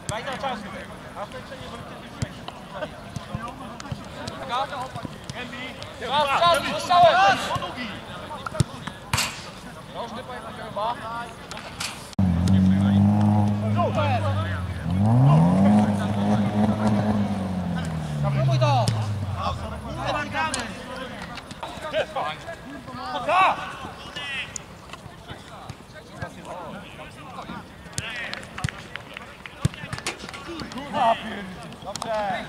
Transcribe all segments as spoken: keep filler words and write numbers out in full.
Daj na czasu. A w końcu nie wrócę do śmieci. Czas, czas, dostałem! Nożny pojechać chyba. Próbuj to! Poka! Dobrze!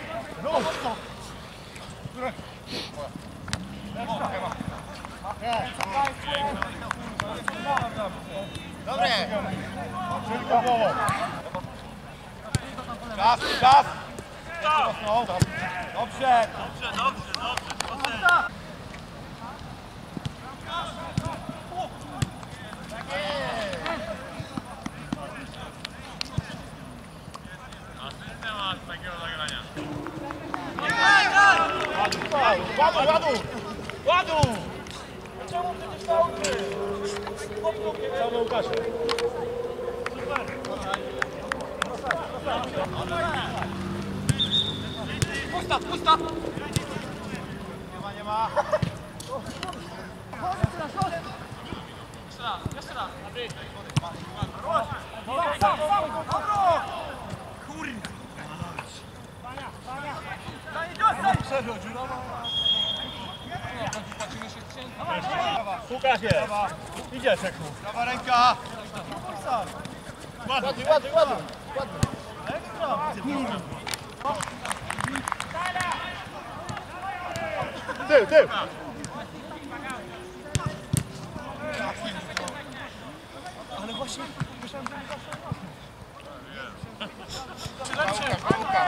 Dobre! Czas, czas! Dobrze! Dobrze, dobrze, dobrze! Ładuj, ładuj! Ładuj! Czemu przecież na ogry? Cały Łukasz. Super! Pusta, pusta! Nie ma, nie ma. Jeszcze raz, jeszcze raz. Sam, sam, sam! Kurwa! Przebił, dziurowa. Łukasz jest. Idzie, Czeku. Prawa ręka. Ładuj, ładuj, ładuj. Ekstra. Tył, tył. Ale właśnie myślałem, że lepsze.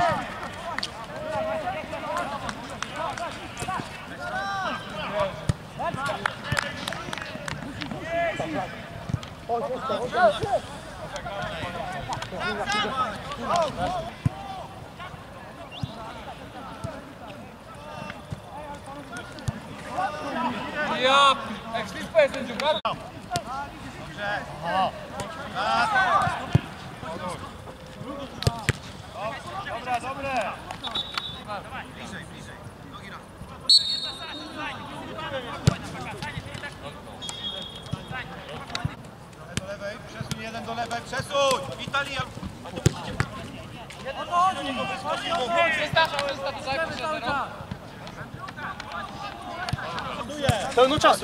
Ja, jak śliczka jest sędziuka. Dobrze. Dobra, dobre. Bliżej, bliżej. Nogi raz. Do lewej, przesuń jeden do lewej, przesuń! Witali! Pełno czasu.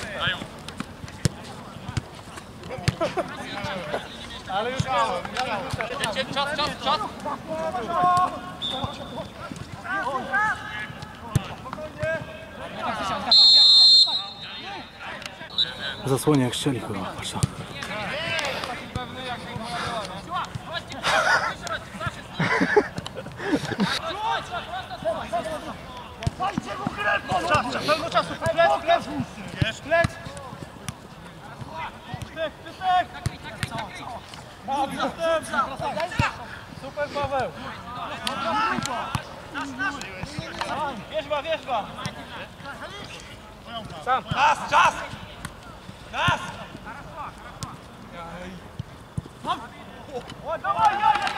Ale już miałem. Czas, czas, czas. Zasłonie jak strzeli chyba, patrz. Pełno czasu, plec, plec! Plec! Pytek, pytek! Super, Paweł! Wierzba, wierzba! Sam! Czas, czas! Czas! O, dawaj,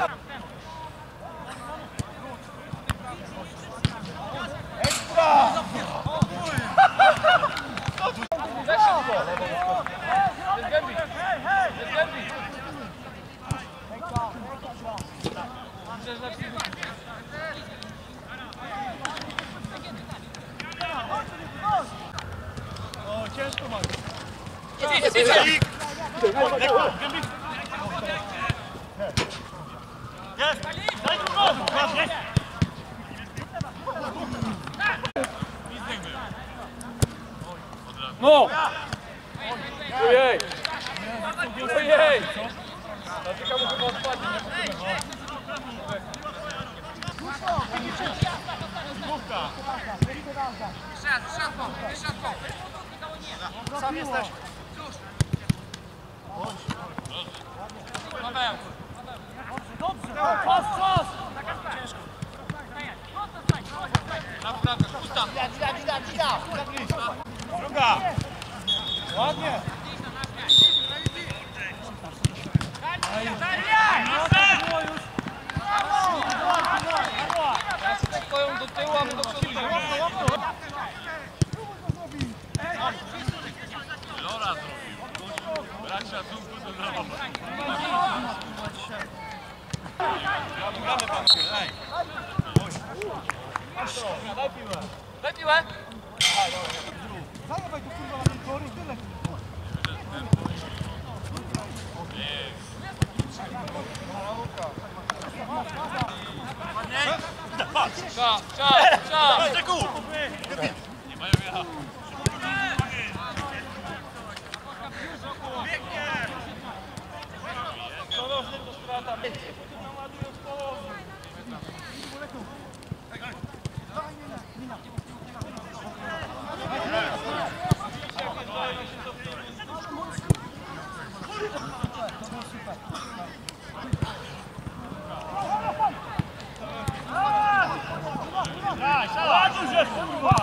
ekstra! Za szybko! Jest gębi! Jest gębi! O, ciężko masz! Idź, idź, idź! Jest! Daj drugą! No! Ojej! Ojej! Dlaczego mu chyba odpadnie? Główka! Sam jesteś! Paweł! Dobrze! Czas, czas! Na prawdę, pusta! Dzida, dzida, dzida! Druga! Ładnie! Daj piłę! Czas, czas, czas! Ładuj się, kurwa!